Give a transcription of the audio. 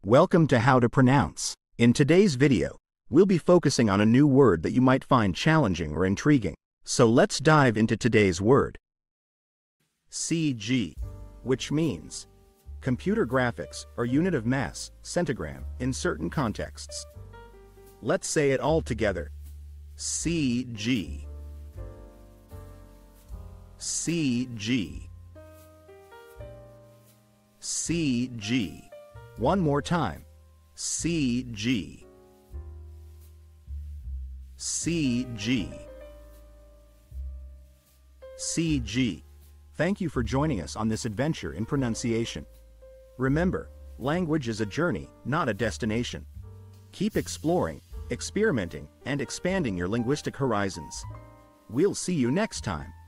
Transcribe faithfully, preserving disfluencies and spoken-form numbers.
Welcome to How to Pronounce. In today's video, we'll be focusing on a new word that you might find challenging or intriguing. So let's dive into today's word. C G, which means computer graphics or unit of mass, centigram, in certain contexts. Let's say it all together. C G. C G. C G. One more time. C G. C G. C G. Thank you for joining us on this adventure in pronunciation. Remember, language is a journey, not a destination. Keep exploring, experimenting, and expanding your linguistic horizons. We'll see you next time.